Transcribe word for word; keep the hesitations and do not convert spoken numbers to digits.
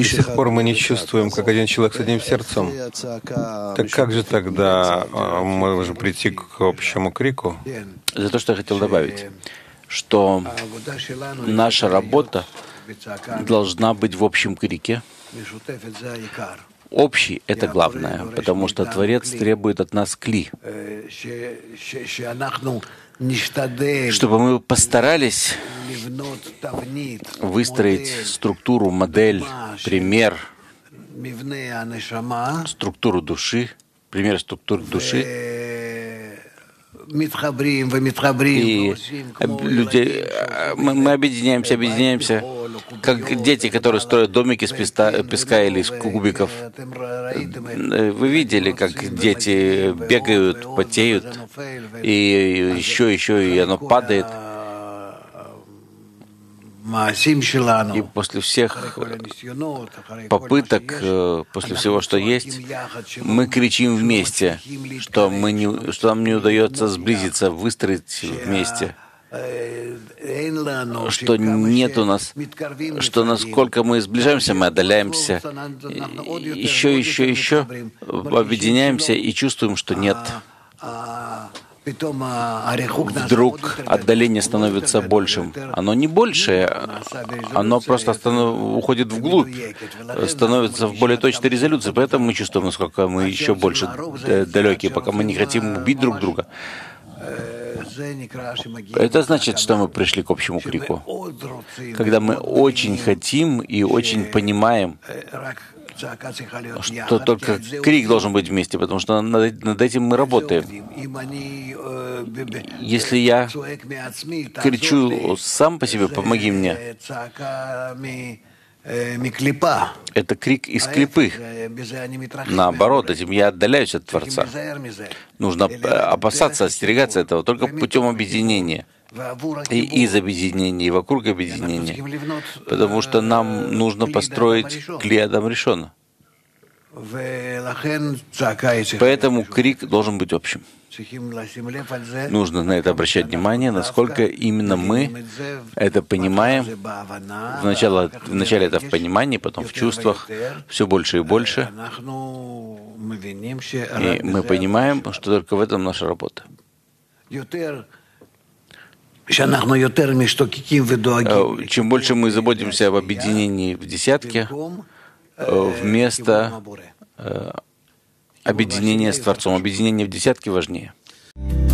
До сих пор мы не чувствуем, как один человек с одним сердцем. Так как же тогда мы можем прийти к общему крику? За то, что я хотел добавить, что наша работа должна быть в общем крике. Общий — это главное, потому что Творец требует от нас кли, чтобы мы постарались выстроить структуру, модель, пример, структуру души, пример структуры души. И люди, мы, мы объединяемся, объединяемся, как дети, которые строят домики из песка, песка или из кубиков. Вы видели, как дети бегают, потеют, и еще, еще, и оно падает. И после всех попыток, после всего, что есть, мы кричим вместе, что, мы не, что нам не удается сблизиться, выстроить вместе, что нет у нас, что насколько мы сближаемся, мы отдаляемся, еще, еще, еще, объединяемся и чувствуем, что нет. Вдруг отдаление становится большим. Оно не большее, оно просто останов... уходит вглубь, становится в более точной резолюции. Поэтому мы чувствуем, насколько мы еще больше далекие, пока мы не хотим убить друг друга. Это значит, что мы пришли к общему крику. Когда мы очень хотим и очень понимаем, что только крик должен быть вместе, потому что над, над этим мы работаем. Если я кричу сам по себе, помоги мне, это крик из клипы. Наоборот, этим я отдаляюсь от Творца. Нужно опасаться, остерегаться этого только путем объединения. И из объединения, и вокруг объединения. Потому что нам нужно построить кли Адам Ришона. Поэтому крик должен быть общим. Нужно на это обращать внимание, насколько именно мы это понимаем. Вначале, вначале это в понимании, потом в чувствах, все больше и больше. И мы понимаем, что только в этом наша работа. Чем больше мы заботимся об объединении в десятке, вместо объединения с Творцом. Объединение в десятке важнее.